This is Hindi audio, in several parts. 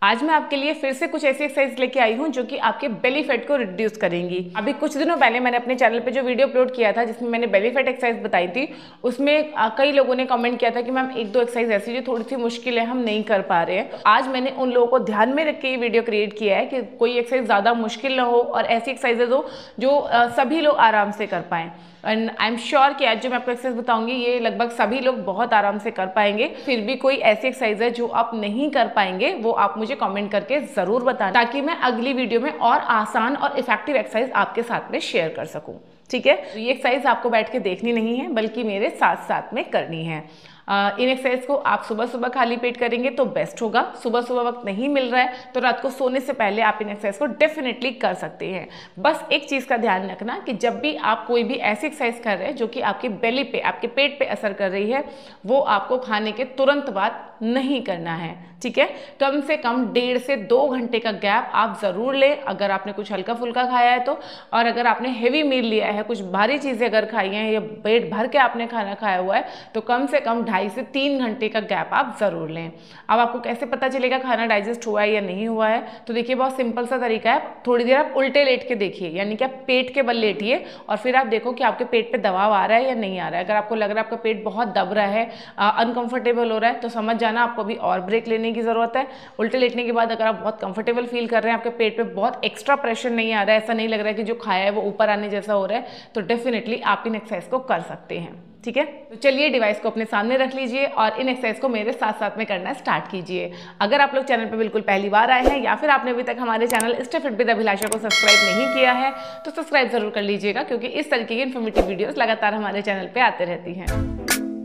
आज मैं आपके लिए फिर से कुछ ऐसी एक्सरसाइज लेके आई हूँ जो कि आपके बेली फैट को रिड्यूस करेंगी। अभी कुछ दिनों पहले मैंने अपने चैनल पे जो वीडियो अपलोड किया था जिसमें मैंने बेली फैट एक्सरसाइज बताई थी, उसमें कई लोगों ने कमेंट किया था कि मैम एक दो एक्सरसाइज ऐसी जो थोड़ी सी मुश्किल है, हम नहीं कर पा रहे हैं। तो आज मैंने उन लोगों को ध्यान में रख के ये वीडियो क्रिएट किया है कि कोई एक्सरसाइज ज़्यादा मुश्किल ना हो और ऐसी एक्सरसाइजेज हो जो सभी लोग आराम से कर पाएँ। एंड आई एम श्योर कि आज जो मैं आपको एक्सरसाइज बताऊंगी ये लगभग सभी लोग बहुत आराम से कर पाएंगे। फिर भी कोई ऐसी एक्सरसाइज है जो आप नहीं कर पाएंगे वो आप मुझे कमेंट करके ज़रूर बताएं, ताकि मैं अगली वीडियो में और आसान और इफेक्टिव एक्सरसाइज आपके साथ में शेयर कर सकूं। ठीक है, तो ये एक्सरसाइज आपको बैठ के देखनी नहीं है बल्कि मेरे साथ साथ में करनी है। इन एक्सरसाइज को आप सुबह सुबह खाली पेट करेंगे तो बेस्ट होगा। सुबह सुबह वक्त नहीं मिल रहा है तो रात को सोने से पहले आप इन एक्सरसाइज को डेफिनेटली कर सकते हैं। बस एक चीज़ का ध्यान रखना कि जब भी आप कोई भी ऐसी एक्सरसाइज कर रहे हैं जो कि आपके बेली पे, आपके पेट पे असर कर रही है, वो आपको खाने के तुरंत बाद नहीं करना है। ठीक है, कम से कम 1.5 से 2 घंटे का गैप आप ज़रूर लें अगर आपने कुछ हल्का फुल्का खाया है तो। और अगर आपने हेवी मील लिया है, कुछ भारी चीज़ें अगर खाई हैं या पेट भर के आपने खाना खाया हुआ है, तो कम से कम 2.5 से 3 घंटे का गैप आप ज़रूर लें। अब आपको कैसे पता चलेगा खाना डाइजेस्ट हुआ है या नहीं हुआ है? तो देखिए, बहुत सिंपल सा तरीका है। थोड़ी देर आप उल्टे लेट के देखिए, यानी कि आप पेट के बल लेटिए और फिर आप देखो कि आपके पेट पे दबाव आ रहा है या नहीं आ रहा है। अगर आपको लग रहा है आपका पेट बहुत दब रहा है, अनकंफर्टेबल हो रहा है, तो समझ जाना आपको अभी और ब्रेक लेने की ज़रूरत है। उल्टे लेटने के बाद अगर आप बहुत कंफर्टेबल फील कर रहे हैं, आपके पेट पे बहुत एक्स्ट्रा प्रेशर नहीं आ रहा है, ऐसा नहीं लग रहा है कि जो खाया है वो ऊपर आने जैसा हो रहा है, तो डेफिनेटली आप इन एक्सरसाइज को कर सकते हैं। ठीक है, तो चलिए डिवाइस को अपने सामने रख लीजिए और इन एक्सरसाइज को मेरे साथ साथ में करना स्टार्ट कीजिए। अगर आप लोग चैनल पे बिल्कुल पहली बार आए हैं या फिर आपने अभी तक हमारे channel stay fit with Abhilasha को सब्सक्राइब नहीं किया है तो सब्सक्राइब जरूर कर लीजिएगा, क्योंकि इस तरीके की इन्फॉर्मेटिव वीडियोस लगातार हमारे चैनल पे आते रहती हैं।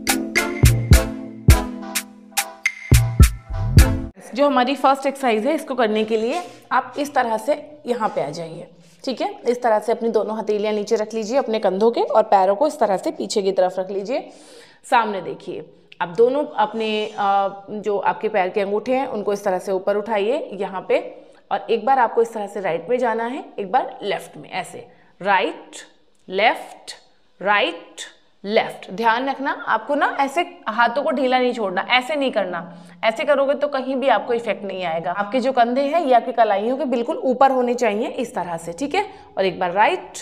जो हमारी फर्स्ट एक्सरसाइज है, इसको करने के लिए आप इस तरह से यहाँ पे आ जाइए। ठीक है, इस तरह से अपनी दोनों हथेलियाँ नीचे रख लीजिए अपने कंधों के और पैरों को इस तरह से पीछे की तरफ रख लीजिए। सामने देखिए, अब दोनों अपने जो आपके पैर के अंगूठे हैं उनको इस तरह से ऊपर उठाइए यहाँ पे, और एक बार आपको इस तरह से राइट में जाना है, एक बार लेफ्ट में, ऐसे राइट लेफ्ट राइट लेफ्ट। ध्यान रखना आपको ना ऐसे हाथों को ढीला नहीं छोड़ना, ऐसे नहीं करना। ऐसे करोगे तो कहीं भी आपको इफेक्ट नहीं आएगा। आपके जो कंधे हैं ये आपकी कलाइयों के बिल्कुल ऊपर होने चाहिए, इस तरह से। ठीक है, और एक बार राइट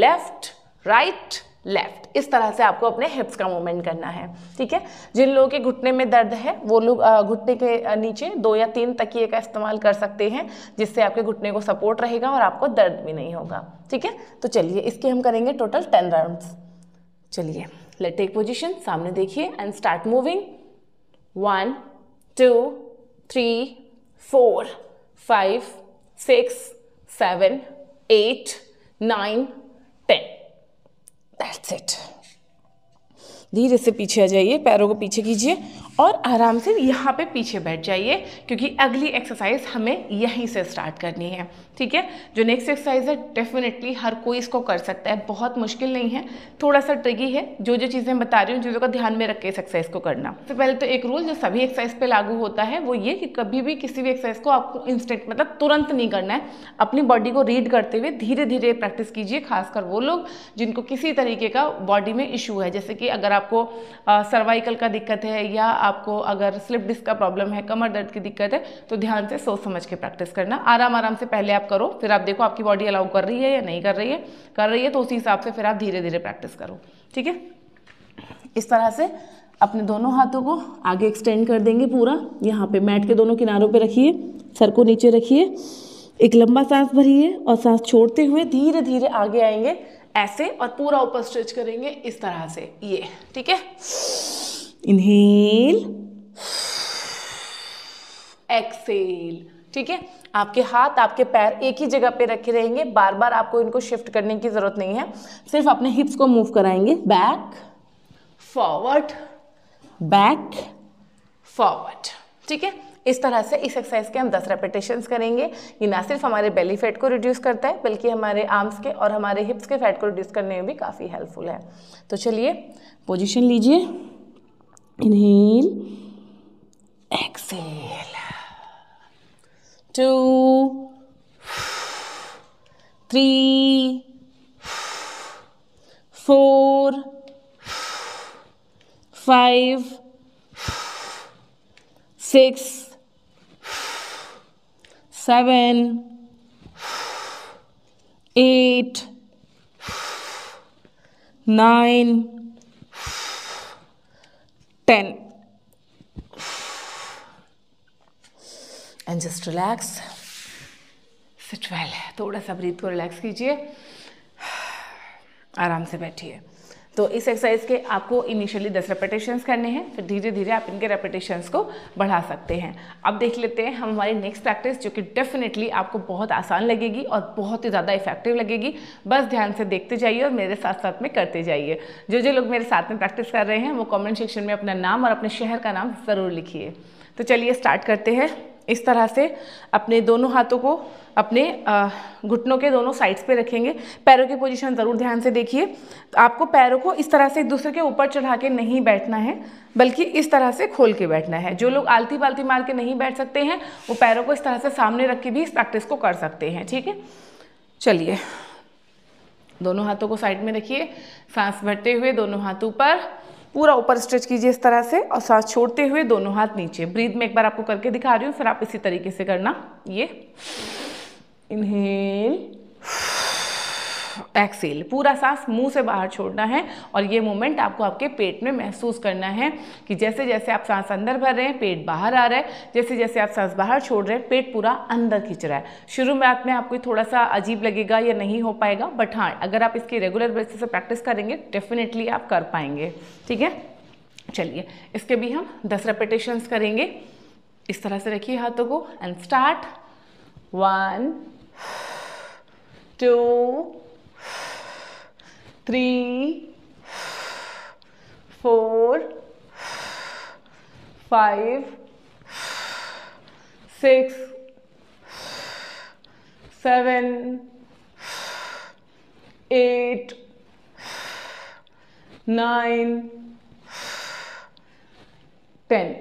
लेफ्ट लेफ्ट, इस तरह से आपको अपने हिप्स का मूवमेंट करना है। ठीक है, जिन लोगों के घुटने में दर्द है वो लोग घुटने के नीचे 2 या 3 तकिए का इस्तेमाल कर सकते हैं, जिससे आपके घुटने को सपोर्ट रहेगा और आपको दर्द भी नहीं होगा। ठीक है, तो चलिए इसके हम करेंगे टोटल 10 राउंड्स। चलिए, लेट टेक पोजीशन, सामने देखिए and start moving. 1 2 3 4 5 6 7 8 9 10। That's it. धीरे से पीछे आ जाइए, पैरों को पीछे कीजिए और आराम से यहाँ पे पीछे बैठ जाइए, क्योंकि अगली एक्सरसाइज हमें यहीं से स्टार्ट करनी है। ठीक है, जो नेक्स्ट एक्सरसाइज है डेफिनेटली हर कोई इसको कर सकता है, बहुत मुश्किल नहीं है, थोड़ा सा ट्रिकी है। जो जो चीज़ें बता रही हूँ चीज़ों का ध्यान में रख के इस एक्सरसाइज को करना। सबसे पहले तो एक रूल जो सभी एक्सरसाइज पे लागू होता है वो ये कि कभी भी किसी भी एक्सरसाइज को आपको इंस्टेंट मतलब तुरंत नहीं करना है। अपनी बॉडी को रीड करते हुए धीरे धीरे प्रैक्टिस कीजिए, खासकर वो लोग जिनको किसी तरीके का बॉडी में इशू है, जैसे कि अगर आपको सर्वाइकल का दिक्कत है या आपको अगर स्लिप डिस्क का प्रॉब्लम है, कमर दर्द की दिक्कत है, तो ध्यान से सोच समझ के प्रैक्टिस करना। आराम आराम से पहले आप करो, फिर आप देखो आपकी बॉडी अलाउ कर रही है या नहीं कर रही है तो उसी हिसाब से फिर आप धीरे धीरे प्रैक्टिस करो। ठीक है, इस तरह से अपने दोनों हाथों को आगे एक्सटेंड कर देंगे पूरा। यहाँ पे मैट के दोनों किनारों पे रखिए, सर को नीचे रखिए, एक लंबा सांस भरिए और सांस छोड़ते हुए धीरे धीरे आगे आएंगे ऐसे, और पूरा ऊपर स्ट्रेच करेंगे इस तरह से, ये। ठीक है, इनहेल एक्सेल। ठीक है, आपके हाथ आपके पैर एक ही जगह पे रखे रहेंगे, बार बार आपको इनको शिफ्ट करने की जरूरत नहीं है, सिर्फ अपने हिप्स को मूव कराएंगे, बैक फॉरवर्ड बैक फॉरवर्ड। ठीक है, इस तरह से इस एक्सरसाइज के हम 10 रेपिटेशंस करेंगे। ये ना सिर्फ हमारे बेली फैट को रिड्यूस करता है बल्कि हमारे आर्म्स के और हमारे हिप्स के फैट को रिड्यूस करने में भी काफ़ी हेल्पफुल है। तो चलिए पोजीशन लीजिए, inhale exhale, 2 3 4 5 6 7, 8, 9, 10 and just relax, sit well. थोड़ा सा ब्रीथ को रिलैक्स कीजिए, आराम से बैठिए। तो इस एक्सरसाइज के आपको इनिशियली 10 रेपिटेशंस करने हैं, फिर धीरे धीरे आप इनके रेपिटेशंस को बढ़ा सकते हैं। अब देख लेते हैं हम हमारी नेक्स्ट प्रैक्टिस, जो कि डेफिनेटली आपको बहुत आसान लगेगी और बहुत ही ज़्यादा इफेक्टिव लगेगी। बस ध्यान से देखते जाइए और मेरे साथ साथ में करते जाइए। जो लोग मेरे साथ में प्रैक्टिस कर रहे हैं वो कॉमेंट सेक्शन में अपना नाम और अपने शहर का नाम ज़रूर लिखिए। तो चलिए स्टार्ट करते हैं। इस तरह से अपने दोनों हाथों को अपने घुटनों के दोनों साइड्स पे रखेंगे। पैरों की पोजीशन ज़रूर ध्यान से देखिए। तो आपको पैरों को इस तरह से एक दूसरे के ऊपर चढ़ा के नहीं बैठना है, बल्कि इस तरह से खोल के बैठना है। जो लोग आलती पालती मार के नहीं बैठ सकते हैं वो पैरों को इस तरह से सामने रख के भी इस प्रैक्टिस को कर सकते हैं। ठीक है, चलिए दोनों हाथों को साइड में रखिए, सांस भरते हुए दोनों हाथ ऊपर, पूरा ऊपर स्ट्रेच कीजिए इस तरह से, और सांस छोड़ते हुए दोनों हाथ नीचे। ब्रीथ में एक बार आपको करके दिखा रही हूँ, फिर आप इसी तरीके से करना। ये इनहेल, एक्सेल, पूरा सांस मुंह से बाहर छोड़ना है और ये मोमेंट आपको आपके पेट में महसूस करना है कि जैसे जैसे आप सांस अंदर भर रहे हैं पेट बाहर आ रहा है, जैसे जैसे आप सांस बाहर छोड़ रहे हैं पेट पूरा अंदर खींच रहा है। शुरू में आपको थोड़ा सा अजीब लगेगा या नहीं हो पाएगा, बट हाँ अगर आप इसकी रेगुलर बेसिस से प्रैक्टिस करेंगे डेफिनेटली आप कर पाएंगे। ठीक है, चलिए इसके भी हम 10 रेपिटेशंस करेंगे। इस तरह से रखिए हाथों को and start. 1, 2, 3, 4, 5, 6, 7, 8, 9, 10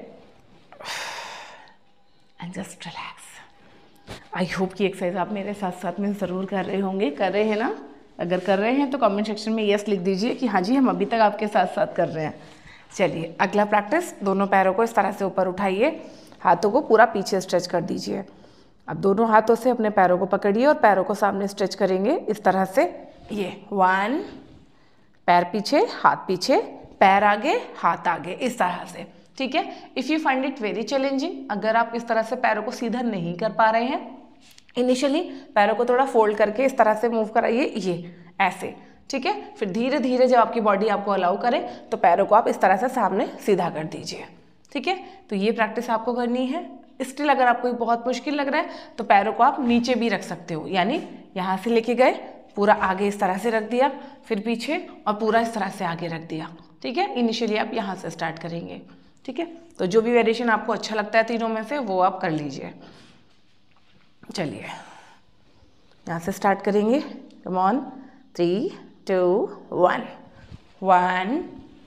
and just relax. I hope कि एक्सरसाइज आप मेरे साथ साथ में ज़रूर कर रहे होंगे। कर रहे हैं ना? अगर कर रहे हैं तो कमेंट सेक्शन में यस लिख दीजिए कि हाँ जी हम अभी तक आपके साथ साथ कर रहे हैं। चलिए अगला प्रैक्टिस, दोनों पैरों को इस तरह से ऊपर उठाइए, हाथों को पूरा पीछे स्ट्रेच कर दीजिए। अब दोनों हाथों से अपने पैरों को पकड़िए और पैरों को सामने स्ट्रेच करेंगे इस तरह से। ये 1, पैर पीछे, हाथ पीछे, पैर आगे, हाथ आगे, इस तरह से। ठीक है, if you find it very challenging, अगर आप इस तरह से पैरों को सीधा नहीं कर पा रहे हैं, इनिशियली पैरों को थोड़ा फोल्ड करके इस तरह से मूव कराइए, ये ऐसे। ठीक है, फिर धीरे धीरे जब आपकी बॉडी आपको अलाउ करे तो पैरों को आप इस तरह से सामने सीधा कर दीजिए। ठीक है, तो ये प्रैक्टिस आपको करनी है। स्टिल अगर आपको बहुत मुश्किल लग रहा है तो पैरों को आप नीचे भी रख सकते हो, यानी यहाँ से लेके गए, पूरा आगे इस तरह से रख दिया, फिर पीछे और पूरा इस तरह से आगे रख दिया। ठीक है, इनिशियली आप यहाँ से स्टार्ट करेंगे। ठीक है, तो जो भी वेरिएशन आपको अच्छा लगता है तीनों में से वो आप कर लीजिए। चलिए यहाँ से स्टार्ट करेंगे। Come on, 3, 2, 1, 1,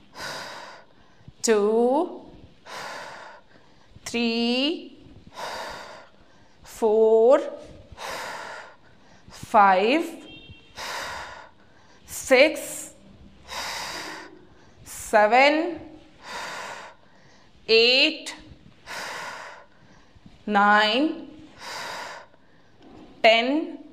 2, 3, 4, 5, 6, 7, 8, 9, 10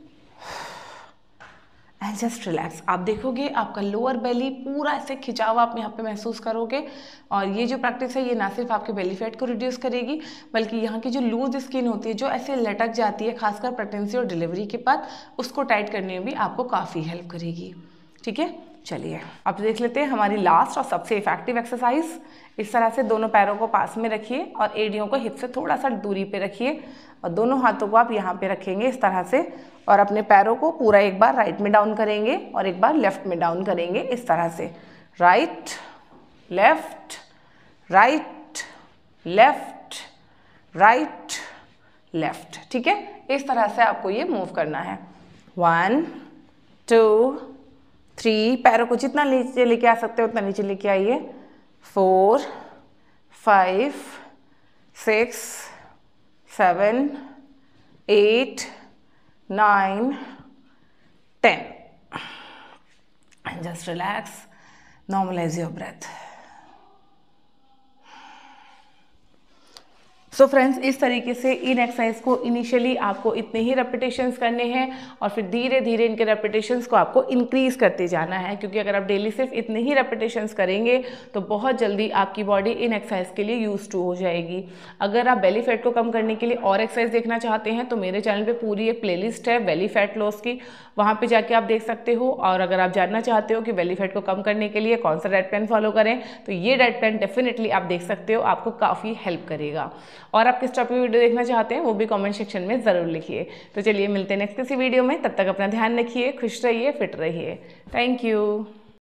and just relax. आप देखोगे आपका लोअर बेली पूरा ऐसे खिंचाव आप यहाँ पे महसूस करोगे, और ये जो प्रैक्टिस है ये ना सिर्फ आपके बेली फैट को रिड्यूस करेगी, बल्कि यहाँ की जो लूज स्किन होती है जो ऐसे लटक जाती है खासकर प्रेगनेंसी और डिलीवरी के बाद, उसको टाइट करने में भी आपको काफ़ी हेल्प करेगी। ठीक है, चलिए अब देख लेते हैं हमारी लास्ट और सबसे इफेक्टिव एक्सरसाइज। इस तरह से दोनों पैरों को पास में रखिए और एड़ियों को हिप से थोड़ा सा दूरी पे रखिए, और दोनों हाथों को आप यहाँ पे रखेंगे इस तरह से, और अपने पैरों को पूरा एक बार राइट में डाउन करेंगे और एक बार लेफ्ट में डाउन करेंगे इस तरह से। Right, left, right, left, right, left. ठीक है, इस तरह से आपको ये मूव करना है। 1, 2, 3, पैरों को जितना नीचे लेके आ सकते हो उतना नीचे लेके आइए। 4, 5, 6, 7, 8, 9, 10 and just relax, normalize your breath. So friends, इस तरीके से इन एक्सरसाइज को इनिशियली आपको इतने ही रेपिटेशंस करने हैं और फिर धीरे धीरे इनके रेपिटेशंस को आपको इंक्रीज करते जाना है, क्योंकि अगर आप डेली सिर्फ इतने ही रेपिटेशंस करेंगे तो बहुत जल्दी आपकी बॉडी इन एक्सरसाइज के लिए यूज टू हो जाएगी। अगर आप बेली फैट को कम करने के लिए और एक्सरसाइज देखना चाहते हैं तो मेरे चैनल पर पूरी एक प्लेलिस्ट है बेली फैट लॉस की, वहाँ पर जाके आप देख सकते हो। और अगर आप जानना चाहते हो कि बेली फैट को कम करने के लिए कौन सा डाइट प्लान फॉलो करें तो ये डाइट प्लान डेफिनेटली आप देख सकते हो, आपको काफ़ी हेल्प करेगा। और आप किस टॉपिक वीडियो देखना चाहते हैं वो भी कमेंट सेक्शन में ज़रूर लिखिए। तो चलिए मिलते हैं नेक्स्ट किसी वीडियो में, तब तक अपना ध्यान रखिए, खुश रहिए, फिट रहिए। Thank you.